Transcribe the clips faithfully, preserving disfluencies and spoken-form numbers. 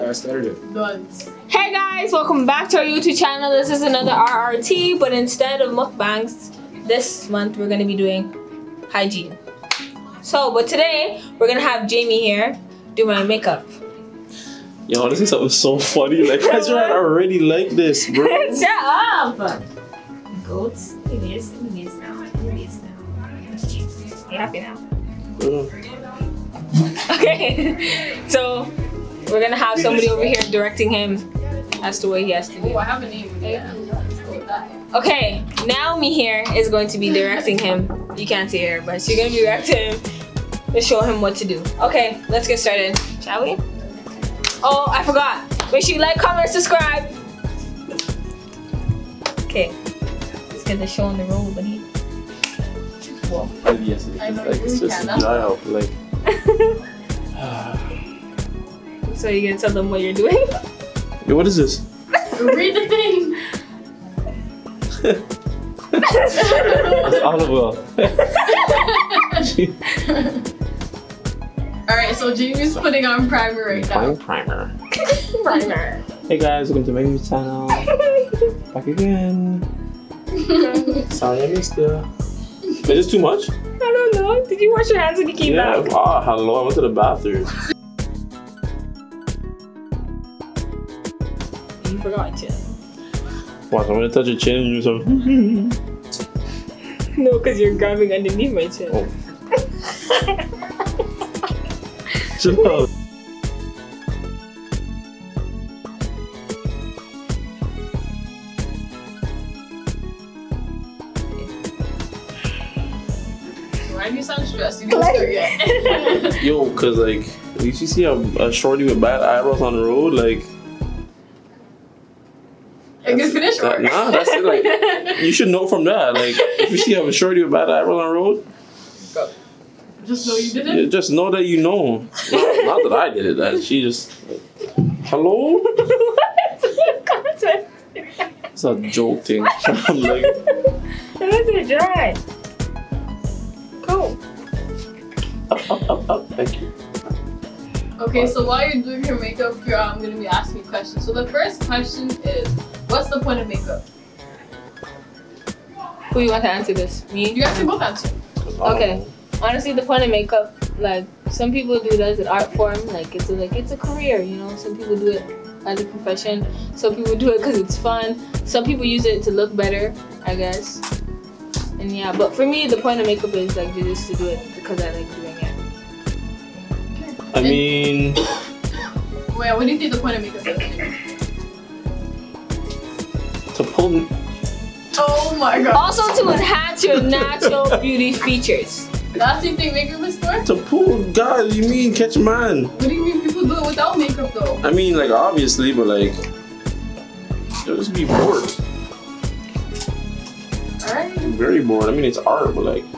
I started it. Done. Hey guys, welcome back to our YouTube channel. This is another R R T, but instead of mukbangs, this month we're gonna be doing hygiene. So, but today we're gonna have Jamie here do my makeup. Yo, this is something so funny. Like, guys are already like this, bro. Shut up! Goats. It is. It is now. It is now. You happy now? Mm. Okay, so we're gonna have somebody over here directing him as to what he has to do. Oh, I have a name. Yeah. Okay, Naomi here is going to be directing him. You can't see her, but she's gonna be directing him to show him what to do. Okay, let's get started, shall we? Oh, I forgot. Make sure you like, comment, subscribe. Okay, let's get the show on the road, buddy. Whoa. Yes, it's I know like, you it's just can, dry out. Like, So you're gonna tell them what you're doing? yo, what is this? Read the thing. It's Oliver. Alright, so Jamie's putting on primer right now. Primer. Primer. Hey guys, welcome to my YouTube channel. Back again. Sorry I missed you. Is this too much? I don't know. Did you wash your hands when you came Yeah. back? Ah, hello. I went to the bathroom. You forgot to. Watch, I'm gonna touch your chin and do something. No, because you're grabbing underneath my chin. Oh. Chill out. Why do you sound stressed? You didn't start yet. Yo, cause like, you see a, a shorty with bad eyebrows on the road, like. I can finish That, or? nah, that's it. Like, you should know from that. Like, if you see a shorty with bad eyebrows on the road, Just know you did it? yeah, just know that you know. Not, not that I did it. That she just. Like, hello. It's a joke thing. I'm like. Let it dry. Cool. Up, up, up, up. Thank you. Okay, so while you're doing your makeup, you're, I'm going to be asking you questions. So the first question is, what's the point of makeup? Who you want to answer this? Me? You guys can both answer. Okay. Honestly, the point of makeup, like some people do it as an art form, like it's a, like it's a career, you know. Some people do it as a profession. Some people do it because it's fun. Some people use it to look better, I guess. And yeah, but for me, the point of makeup is like just to do it because I like doing it. I mean. Wait, what do you think the point of makeup is? To pull. Oh my god. Also to enhance your natural beauty features. That's the thing makeup is for? To pull, guys, you mean catch a man? What do you mean people do it without makeup though? I mean, like, obviously, but like. You'll just be bored. Alright. Very bored. I mean, it's art, but like.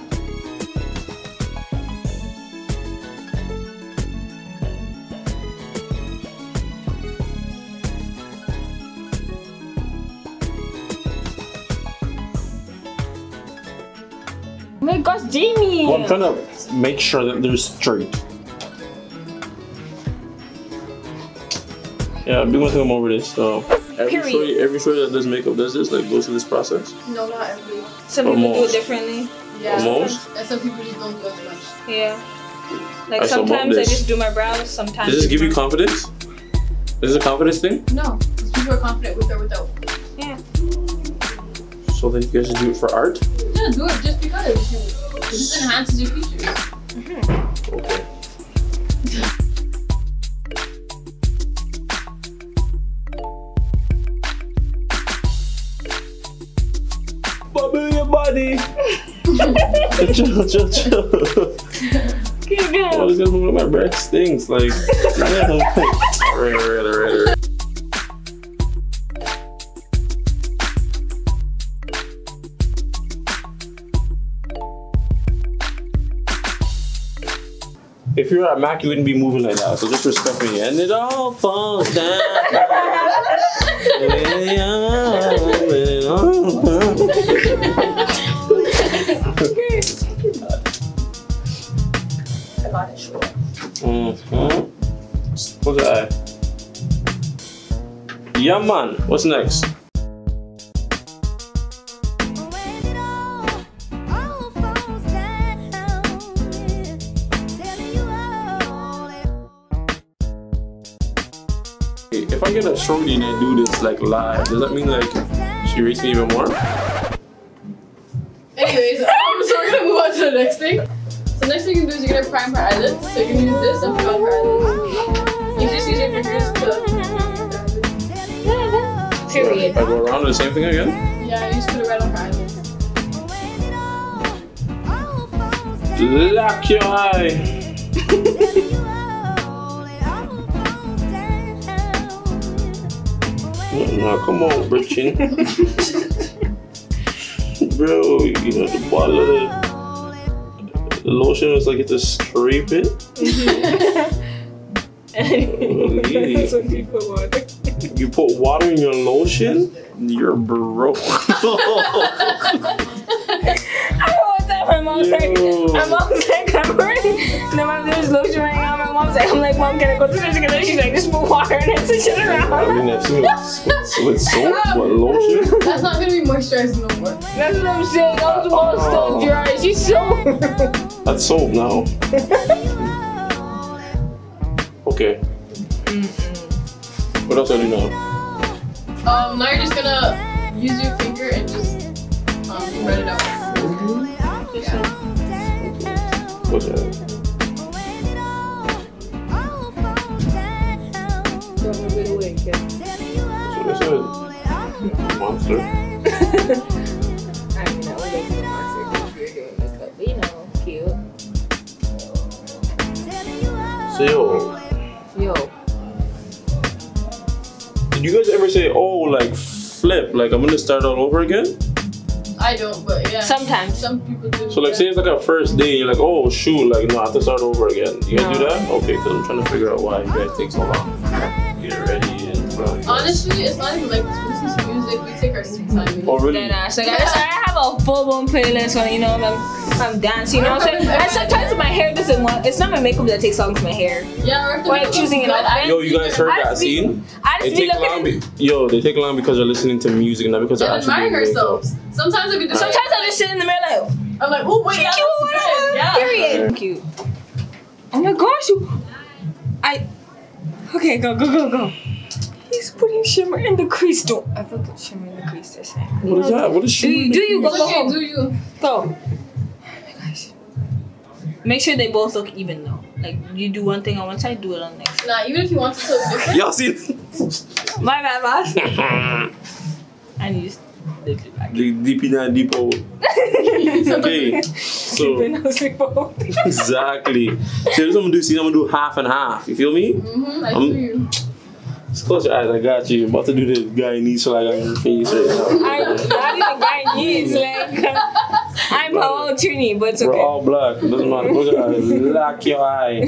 Oh my gosh, Jamie! Well, I'm trying to make sure that they're straight. Yeah, I've been with him over this, so. Every Period. shorty, every shorty that does makeup does this, like, goes through this process. No, not every. Some people do it Almost. differently. Yeah. Almost? And some people just don't do as much. Yeah. Like I saw sometimes I this. just do my brows, sometimes. Does this give you confidence? Is this a confidence thing? No. Because people are confident with or without. Yeah. So then you guys just do it for art? Yeah, do it just because. You, it just enhances your features. Mm-hmm. Okay. Bubble your body. chill, chill, chill. Keep going. Oh, this gonna move my breath stinks. Like, yeah, like, right, right, right, right. If you're at Mac, you wouldn't be moving like that. So just respect me. And it all falls down. I got it short. Mm-hmm. What's that? Yeah, man. What's next? If I get a shorty and I do this like live, does that mean like she rates me even more? Anyways, um, so we're gonna move on to the next thing. So next thing you can do is you're gonna prime her eyelids. So you're gonna use this and put on her eyelids. You just use your fingers to. Period. I go around the same thing again? Yeah, you just put it right on her eyelids. Lock your eye. No, come on, Britchin. Bro, you know the bottle of the, the lotion is like it's a scrape it. That's what you put water. You put water in your lotion? You're broke. I know what's that. My mom's like, my mom's like, I'm burning. No, mom, there's lotion right now. My mom's like, I'm like, Mom, can I go to the together? She's like, just put water and then switch it around. I mean, I've seen it with, with soap, but lotion? That's not gonna be moisturizing no more. That's what I'm saying. I'm the one still dry. She's so. That's soap now. Okay. What else I do now? Um, now you're just gonna use your finger and just um, spread it out. Yeah. What's that? Don't move it away, okay? That's what I said. Monster. I mean, I would like to be a monster because you're doing makeup, but you know, cute. So, yo. Yo. Did you guys ever say, oh, like, flip, like, I'm gonna start all over again? I don't, but yeah. Sometimes. Some people do. So, like, yeah. say it's like a first day, you're like, oh, shoot, like, no, I have to start over again. You guys No. do that? Okay, because I'm trying to figure out why you guys take so long. Get ready and stuff. Honestly, it's not even like this. We listen to music, we take our sweet time. Oh, really? Then I, so I, I have a full blown playlist when you know I'm, I'm dancing. You know what I'm saying? And sometimes my hair doesn't want. It's not my makeup that takes long. It's my hair. Yeah, or if the When makeup choosing is an good, outfit. Yo, you guys heard I that just be- scene? I They just be take long, looking. be- yo, they take long because they're listening to music, not because they're and actually admire doing makeup. ourselves. Sometimes if we do Sometimes I just sit in the mirror like, I'm like, oh wait, that cute, looks good. Yeah. period. Cute. Oh my gosh, you. I. Okay, go, go, go, go. He's putting shimmer in the crease. Don't ever put shimmer in the crease this time. What is that? What is Do she? you, do you go, go, Okay, go. do you? Go. Oh my gosh. Make sure they both look even though. Like you do one thing on one side, do it on the next. Nah, even if you want to look different. Y'all see? My bad, boss. And you just lift it back. The deep in that deep hole. Okay, so exactly. So this is what I'm gonna do. See, I'm gonna do half and half. You feel me? Mm-hmm, I I'm- do you. Just close your eyes. I got you. I'm about to do the guy needs so I got your face right now. I'm not even Guyanese. Like I'm all Trini, but it's We're okay. all black. Doesn't matter. Close your eyes. Lock your eye.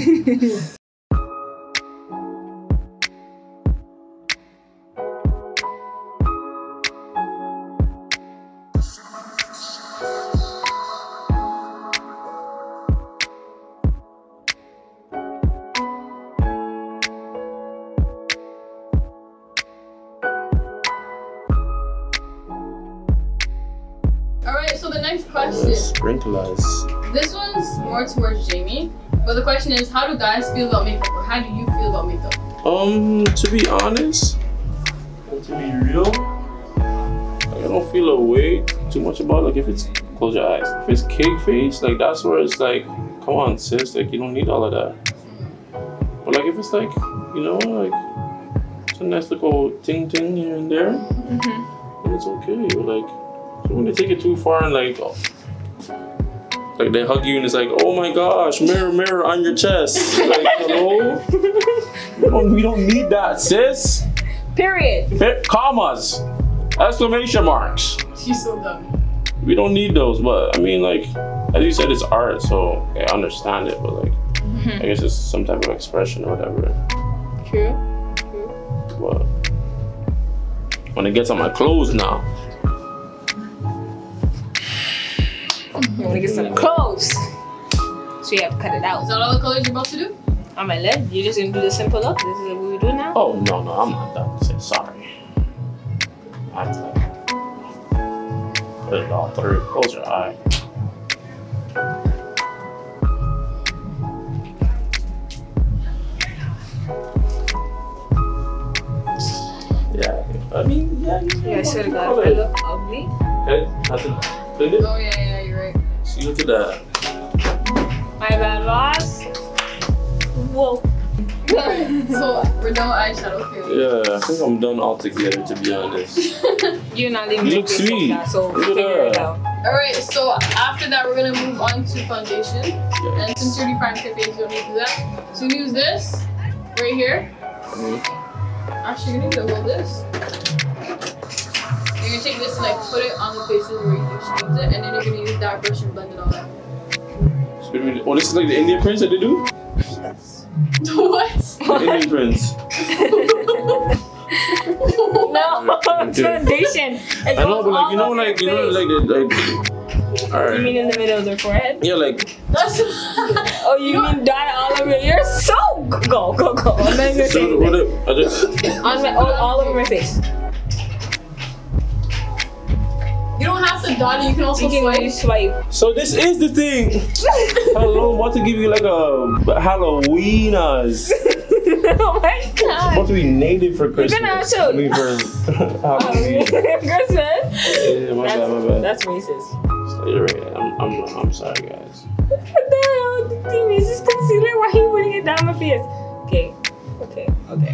Alright, so the next question. Sprinklers. This one's more towards Jamie. But the question is, how do guys feel about makeup? Or how do you feel about makeup? Um, to be honest, and to be real, like, I don't feel a way too much about like if it's close your eyes. If it's cake face, like that's where it's like, come on, sis, like you don't need all of that. But like if it's like, you know, like it's a nice little ting ting here and there, Mm-hmm. then it's okay. But like, so when they take it too far and like, oh, like they hug you and it's like, oh my gosh, mirror, mirror on your chest. Like, hello? We don't, we don't need that, sis. Period. Hit commas, exclamation marks. She's so dumb. We don't need those, but I mean, like, as you said, it's art, so I understand it, but like, Mm-hmm. I guess it's some type of expression or whatever. True. But when it gets on my clothes now, You want to get some clothes, so you have to cut it out. Is that all the colors you're about to do? On my lid, you're just gonna do the simple look. This is what we do now. oh no, no, I'm not done. Say sorry. I'm like, put it all through. Close your eye. Yeah, I mean, yeah. Yeah, I swear to God, if I look ugly. Okay, that's it. Clean it. Oh yeah, yeah, you're right. See, look at that. My bad, boss. Whoa. So we're done with eyeshadow, okay? Yeah, I think I'm done altogether, to be honest. You're not leaving You your look face sweet. like that, so Look at figure it that. out. Alright, so after that we're gonna move on to foundation. Yeah. And since you're already primed your face, you don't need to do that. So you use this right here. Mm-hmm. Actually, you need to hold this. You're gonna take this and like put it on the places where you think she needs it, and then you're gonna use that brush and blend it all out. Oh, this is like the Indian prince that they do? What? The Indian prince. No, it's foundation. It I know, goes but like, all you know, over like, you your know, face. like, the, like, You alright. mean in the middle of their forehead? Yeah, like, That's Oh, you, You mean dot it all over? You're so go go go. I'm not even so saying what it. it, I just, On my, all, all over my face. you don't have to dot it, you can also You can swipe. really swipe. so this is the thing. Hello, I'm about to give you like a Halloweenas. Oh my It's god. supposed to be native for Christmas. gonna have to- I mean for Halloween. Christmas. Yeah, my That's, bad, my bad. that's racist. So you're right. I'm, I'm, I'm sorry, guys. What the hell? The thing is, just consider why you putting it down my face. Okay, okay, okay.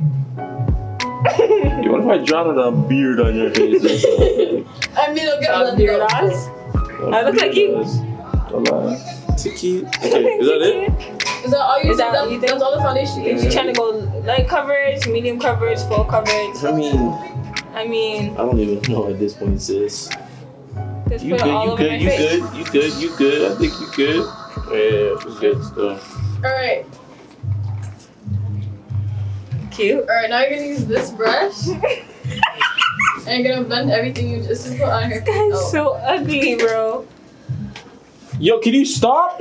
Yo, what if I drown a beard on your face? I mean, it'll get Uh, blended beard out. eyes? I look like you. Tiki. Okay, is that it? Is that all you Is that that, all you think? That's all the foundation you If you're trying to go light coverage, medium coverage, full coverage, I mean, I mean, I don't even know at this point, sis. just You put good, it all you over good, my you face. good, you good, you good. I think you good. Yeah, she's good still. Alright. Cute. Alright, now you're gonna use this brush. And you're gonna blend everything you just put on her face. That's out. so ugly, bro. Yo, can you stop?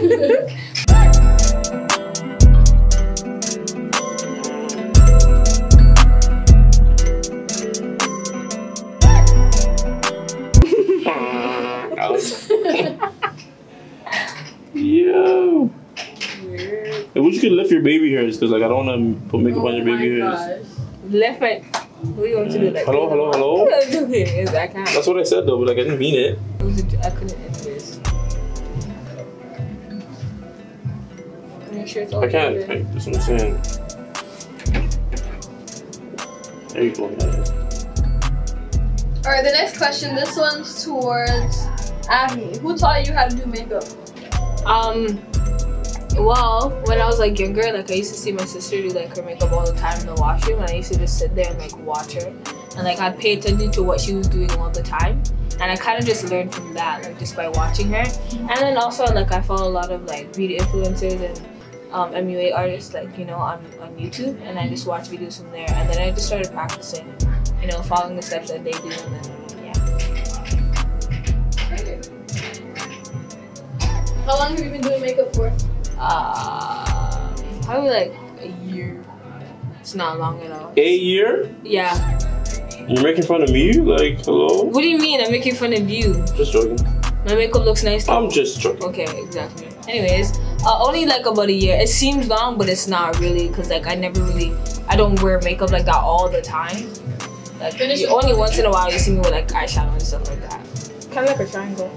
Yo. Weird. I wish you could lift your baby hairs because like I don't want to put makeup on your baby oh hairs. my gosh. Left my. What are you going to do? Like, Hello, hello, hello? Okay, I can't. That's what I said though, but like I didn't mean it. It was a, I couldn't end this. Make sure it's all I can't. even. Like, that's what I'm saying. There you go, guys. Alright, the next question. This one's towards Abby. Who taught you how to do makeup? Um, well, when I was like younger, like I used to see my sister do like her makeup all the time in the washroom, and I used to just sit there and like watch her, and like I'd pay attention to what she was doing all the time, and I kind of just learned from that, like just by watching her. And then also like I follow a lot of like beauty influencers and um, M U A artists, like you know on on YouTube, and I just watch videos from there, and then I just started practicing, you know, following the steps that they do, and then yeah. How long have you been doing makeup for? Uh, probably like a year. It's not long at all. A year? Yeah. You're making fun of me? Like, hello? What do you mean? I'm making fun of you. Just joking. My makeup looks nice. Though. I'm just joking. Okay, exactly. Anyways, uh, only like about a year. It seems long, but it's not really, cause like I never really, I don't wear makeup like that all the time. Like Finish you, it. only once in a while you see me with like eyeshadow and stuff like that. Kind of like a triangle.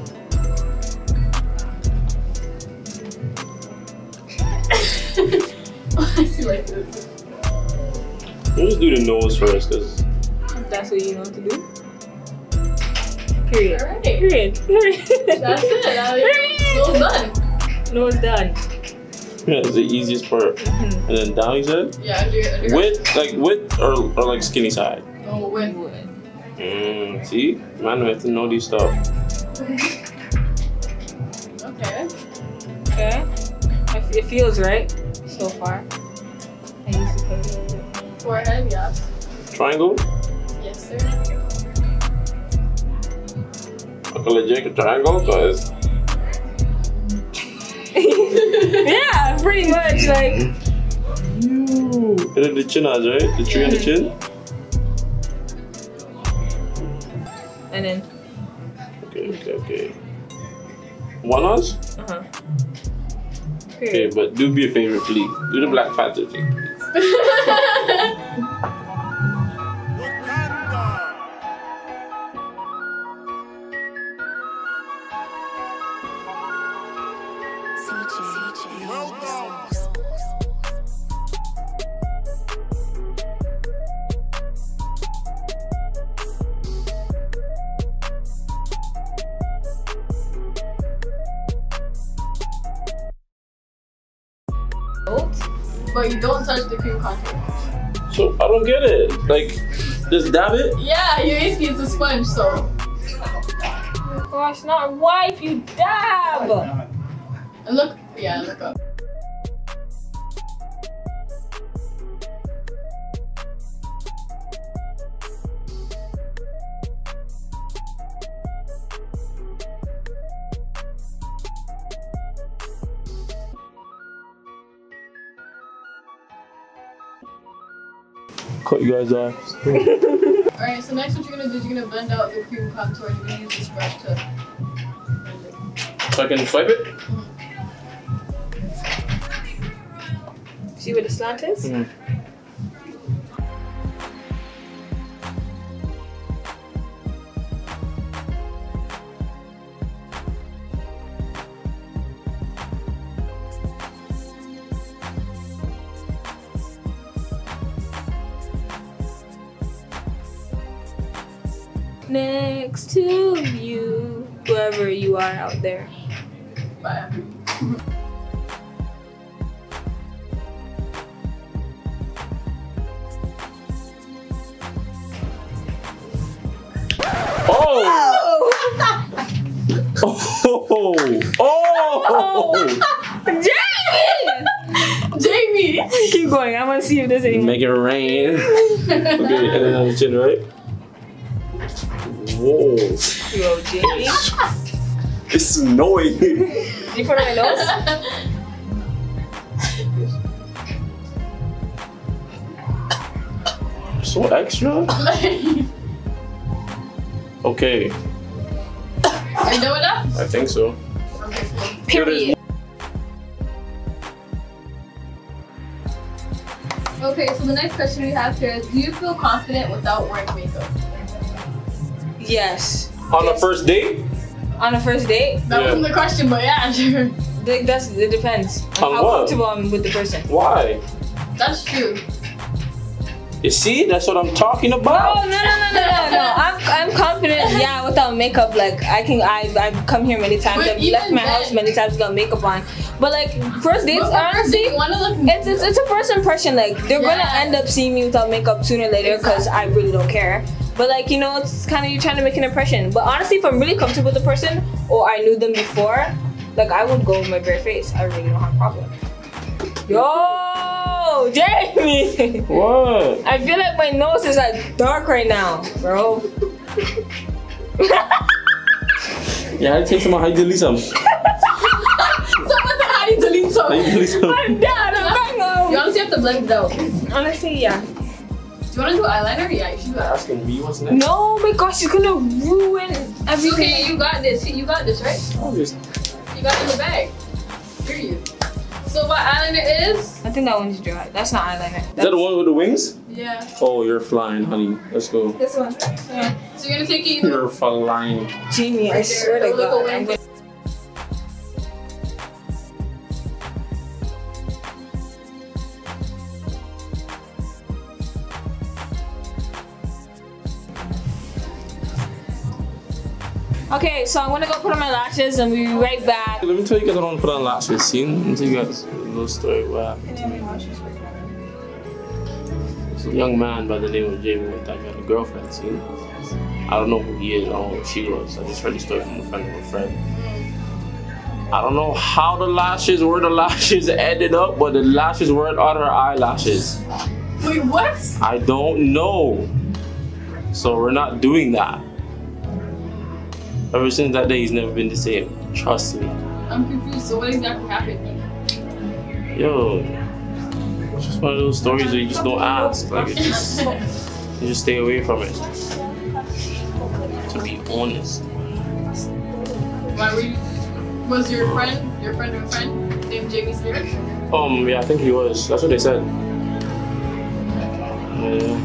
I see like this. We'll just do the nose first, cause That's what you know to do. Period. Alright. Period. Period. That's it. Now you're done. No, it's done. yeah, it's the easiest part. Mhm. And then down, you said? Yeah, under your, under your Width, like width or, or like skinny side? Oh, with. Mm, see? Man, we have to know these stuff. Okay. Okay. It it feels right so far. I used to put it a little bit. Forehead, yeah. Triangle? Yes, sir. I call it Jake a triangle, cause Yeah, pretty much. Like, you. And then the chin eyes, right? The tree on the chin? and then. Okay, okay, okay. One us? Uh huh. Okay, but do me a favor, please. Do the Black Panther thing, please. But you don't touch the cream contour. So I don't get it. Like, just dab it? Yeah, you basically it's a sponge, so. Gosh, not wipe, you dab! And look, yeah, look up. Cut you guys off. Alright, so next what you're gonna do is you're gonna blend out the cream contour and you're gonna use this brush to blend it. So I can swipe it? Mm-hmm. See where the slant is? Mm. Next to you, whoever you are out there. Bye. Oh! Oh! Oh! Jamie! Jamie! Keep going, I want to see if there's any. Make it rain. Okay, and then on the chin, right? Whoa. Yo, Jamie. It's snowing. You put on my nose? So extra? Okay. Are you done with that? I think so. Okay, cool. Period. Okay, so the next question we have here is, do you feel confident without wearing makeup? Yes. On the first date? On a first date? That Yeah. wasn't the question, but yeah, sure. Th- That's, it depends On how what? comfortable I'm with the person. Why? That's true. You see? That's what I'm talking Oh about. no no no no no no! I'm I'm confident. Yeah, without makeup, like I can. I I've come here many times. But I've left even my house then- many times without makeup on. But like first dates, But for first honestly, date, you wanna look it's, it's it's a first impression. Like they're gonna Yeah. end up seeing me without makeup sooner or later because I really don't care. But like you know, it's kind of you trying to make an impression. But honestly, if I'm really comfortable with the person or I knew them before, like I would go with my bare face. I really don't have a problem. Yo, Jamie. What? I feel like my nose is like dark right now, bro. Yeah, I take some of how you delete some. Someone said, how do you delete How you something? delete some. I'm done. I'm You done. honestly have to blend it out. Do Honestly, yeah. you wanna do eyeliner? Yeah, you should do that. Asking me what's next? No, my gosh, you're gonna ruin It's everything. okay, you got this. You got this, right? I'm just. You got it in the bag. Period. So what eyeliner is? I think that one's dry. That's not eyeliner. Is that the one with the wings? Yeah. Oh, you're flying, honey. Let's go. This one. Yeah. So you're gonna take it. You're flying. Jamie, I Right swear there. to Look God. away. I'm gonna- Okay, so I'm gonna go put on my lashes and we'll be right back. Let me tell you guys I don't want to put on lashes. See? Let me tell you guys a little story. What happened? It's a young man by the name of Jamie one time. He had a girlfriend. See? I don't know who he is. I don't know who she was. I just heard the story from a friend of a friend. I don't know how the lashes, where the lashes ended up, but the lashes weren't on her eyelashes. Wait, what? I don't know. So we're not doing that. Ever since that day, he's never been the same. Trust me. I'm confused. So what exactly happened? Yo, it's just one of those stories that you just don't ask. Like, it's just, you just stay away from it. To be honest. Why were you? Was your friend, your friend of a friend named Jamie Spears? Um, yeah, I think he was. That's what they said. Yeah.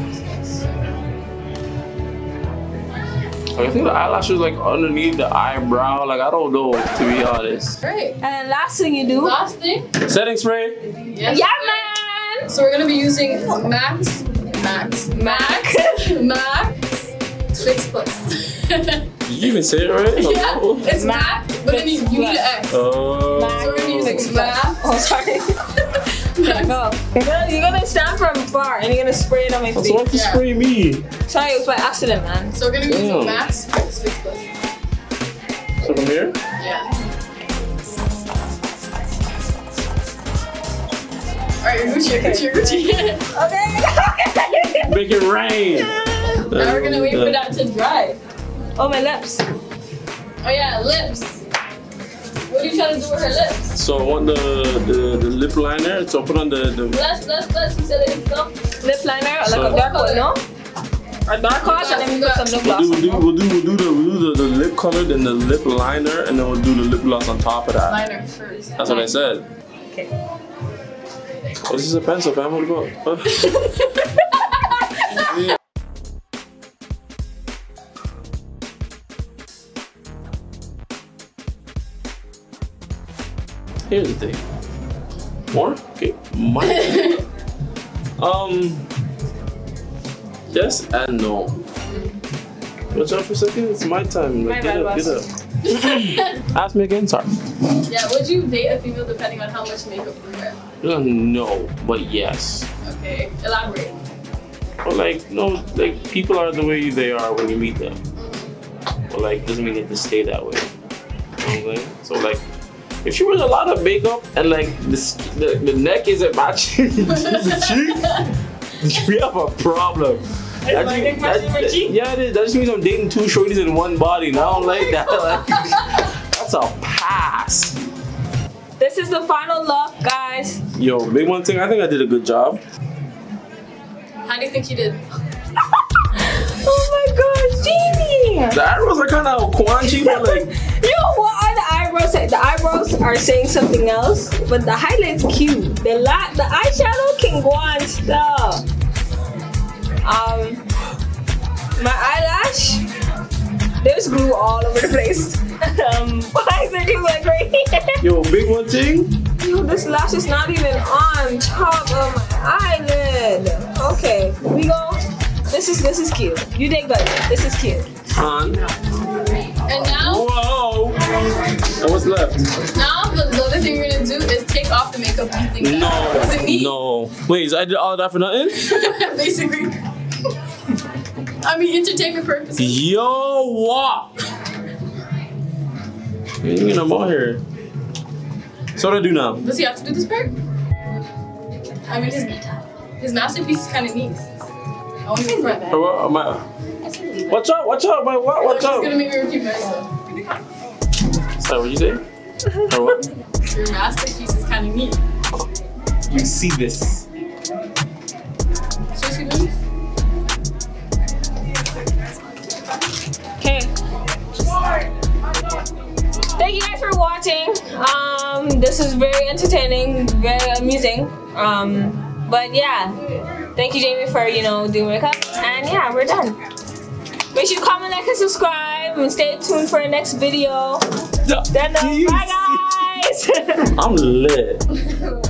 Like, I think the eyelashes like underneath the eyebrow. Like, I don't know, to be honest. Great. And then last thing you do. Last thing. Setting spray. Yes. Yeah, man. So we're gonna be using Max, Max, Max, Max, Fix Plus. Did you even say it right? Yeah, Oh, it's Mac, but then you, you need an X. Uh, So we're gonna be using Mac. Oh, sorry. No. You're gonna, you're gonna stand from far and you're gonna spray it on my so face. what to Yeah. spray me? Sorry, it was by accident, man. So we're gonna be Damn. using Max, Fix, Fix Plus. So from here? Yeah. Alright, you're Gucci, you're Gucci, you're Gucci. Okay. Make it rain. Now we're gonna wait for that to dry. Oh, my lips. Oh yeah, lips. What are you trying to do with her lips? So I want the, the, the lip liner. So I put on the, the Let's, let's, let's, you said it go. Lip liner, like So- a dark one, no? Or dark gloss, and then we put some lip we'll gloss. do, we'll do, we'll do, we'll do, the, we'll do the, the lip color, then the lip liner, and then we'll do the lip gloss on top of that. Liner first. That's what I said. Okay. Oh, this is a pencil, fam. What about? Yeah. Here's the thing. More? Okay. My. um. Yes and no. Watch out for a second. It's my time. Like, My get bad, up, get up. Ask me again. Sorry. Yeah, would you date a female depending on how much makeup you wear? Uh, No, but yes. Okay, elaborate. But like, no, like people are the way they are when you meet them. But like, doesn't mean they have to stay that way. You know what I'm saying? So like, if she wears a lot of makeup and like the sk- the, the neck isn't matching the cheek, we have a problem. That my just- neck matching my that- cheek? Yeah, it is. That just means I'm dating two shorties in one body. And I don't like that. Like, that's a pass. This is the final look, guys. Yo, big one thing. I think I did a good job. How do you think you did? Oh my gosh, Jamie! The eyebrows are kind of quanchy, but like. Yo, what are the eyebrows saying? The eyebrows are saying something else, but the highlight's cute. The la the eyeshadow can go on stuff. Um, my eyelash, there's glue all over the place. um, why is there glue like right here? Yo, big one thing. Yo, this lash is not even on top of my eyelid. Okay, we go. This is this is cute. You did good. This is cute. On. And now, Whoa. And what's left? now the, the other thing we're gonna do is take off the makeup you think No. that was it neat? No. Wait, so I did all of that for nothing? Basically. I mean, entertainment purposes. Yo, what? You ain't getting them all here. So what do I do now? Does he have to do this part? I mean, his, his masterpiece is kind of neat. I want to be front. Or what? Am I- Watch out, watch out, my what? Watch She's out. gonna make me repeat myself. Sorry, what'd you say? Or what? Your masterpiece is kind of neat. You see this. So excuse me? Okay. Thank you guys for watching. Um, this is very entertaining, very amusing. Um, but yeah, thank you, Jamie, for you know doing makeup. And yeah, we're done. Make sure you comment, like, and subscribe, and stay tuned for the next video. Then, uh, Do you bye, guys. I'm lit.